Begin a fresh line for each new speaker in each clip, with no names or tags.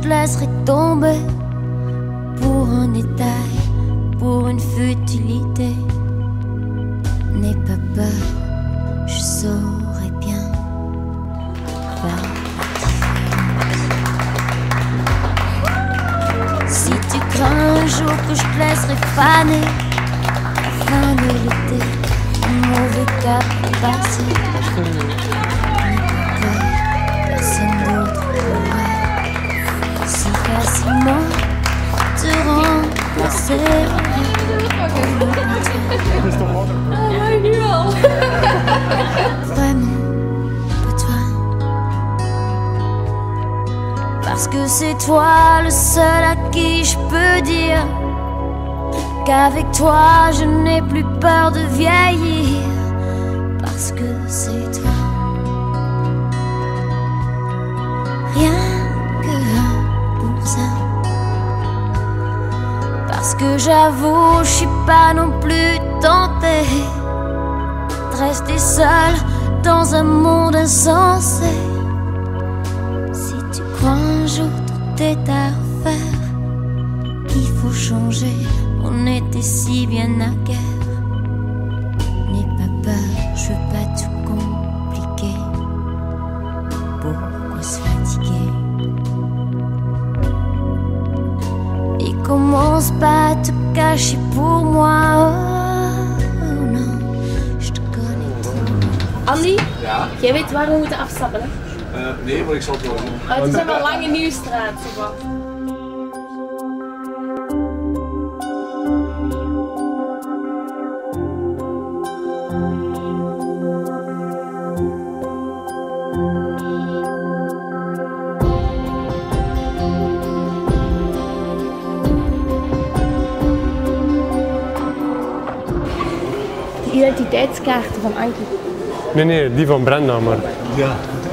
te laisserai tomber pour un détail, pour une futilité. N'aie pas peur, je saurai bien faire. Si tu crains un jour que je te laisserai faner à la fin de l'été, un mauvais cap est passé. N'aie pas peur, personne d'autre pourrait si facilement te remplacer. Vraiment, pas toi. Parce que c'est toi le seul à qui je peux dire qu'avec toi je n'ai plus peur de vieillir. Parce que c'est toi. Rien que pour ça. Parce que j'avoue, je suis pas non plus tentée de rester seule dans un monde insensé. Si tu crois un jour tout est à refaire, qu'il faut changer, on était si bien naguère. N'aie pas peur, je veux pas tout compliquer. Pourquoi se fatiguer? Et commence pas à te cacher pour moi. Oh non, je te connais trop.
Andy,
Ja?
jij weet waar we moeten afstappen, hè?
Nee, maar ik zal het wel doen.
Het is een lange Nieuwstraat, zo wat. De identiteitskaarten van Ankie.
Nee, die van Brenda, maar...
Ja.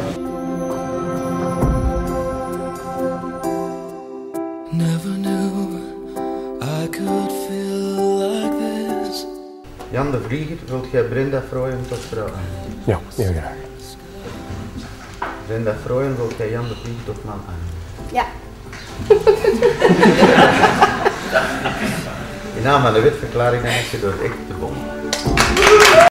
Never knew I could feel like this.
Jan de Vlieger, wilt jij Brenda Frooyen tot vrouw?
Ja, heel graag.
Brenda Frooyen, wilt jij Jan de Vlieger tot man aan?
Ja.
In naam van de wetverklaring dan is je door echt te bom.